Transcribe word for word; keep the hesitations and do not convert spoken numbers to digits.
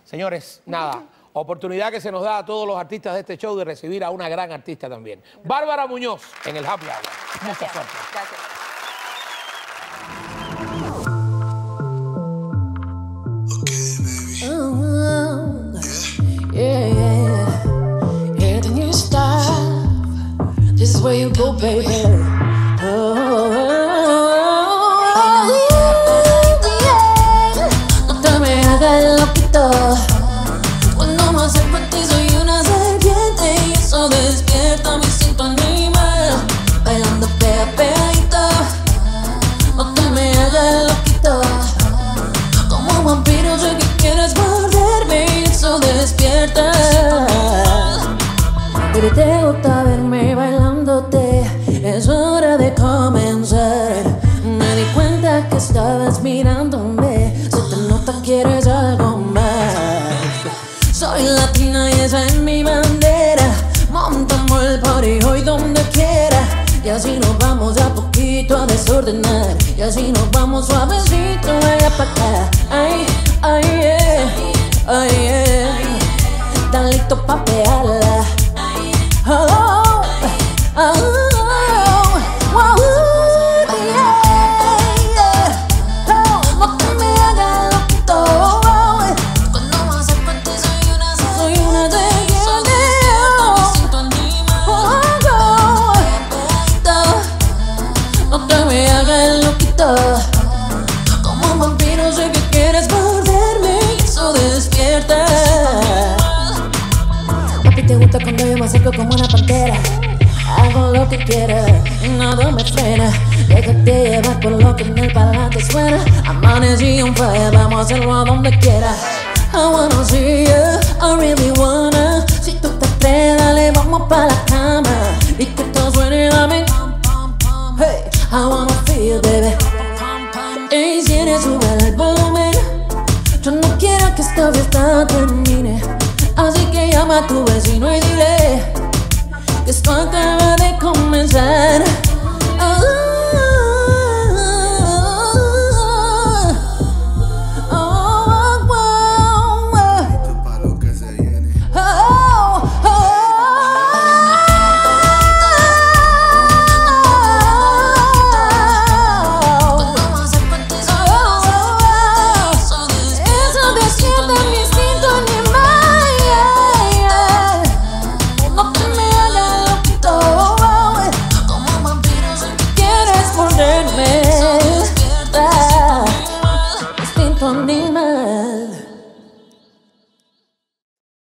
Señores, nada, oportunidad que se nos da a todos los artistas de este show de recibir a una gran artista también. Bárbara Muñoz en el Happy Hour. Mucha suerte. Gracias. Yeah, yeah, yeah. Then you stop. This is where you go, baby. Oh, yeah. No te me hagas loquito. Cuando me acerco a ti soy una serpiente y eso despierta mi instinto animal. Bailando pega, pegadito. No te me hagas loquito. Como un vampiro sé que quieres morderme y eso despierta. Pero te gusta verme bailándote, es hora de comenzar. Me di cuenta que estabas mirándome, se te nota quieres algo más. Soy latina y esa es mi bandera, montamos el party hoy donde quiera. Y así nos vamos de a poquito a desordenar, y así nos vamos suavecito allá para acá. Ay, ay, yeah, ay, yeah. ¿Están listos pa' pegarla? Oh, oh, oh, oh, yeah, yeah. Oh, no te me hagas loquito. Cuando me acerco a ti soy una soy una de no te me hagas loquito. Como un vampiro sé que quieres morderme y eso despierta. Papi, te gusta cuando yo me acerco como una pantera. Hago lo que quiera y nada me frena. Déjate llevar por lo que en el parlante suena. Amanecí un fire, vamos a hacerlo a donde quiera. I wanna see you, I really wanna. Si tú te atreves, dale, vamos pa' la cama y que todo suene a mí. Hey, I wanna feel, baby. Y si eres sube el volumen. Yo no quiero que esta fiesta termine, así que llama a tu vecino y dile que esto acaba de comenzar.